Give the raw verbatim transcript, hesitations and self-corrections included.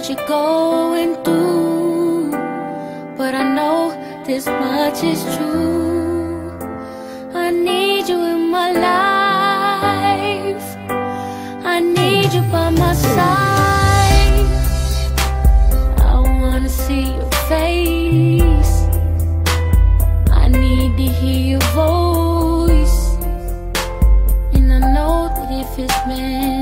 what you're going through, but I know this much is true. I need you in my life, I need you by my side. I wanna see your face, I need to hear your voice, and I know that if it's meant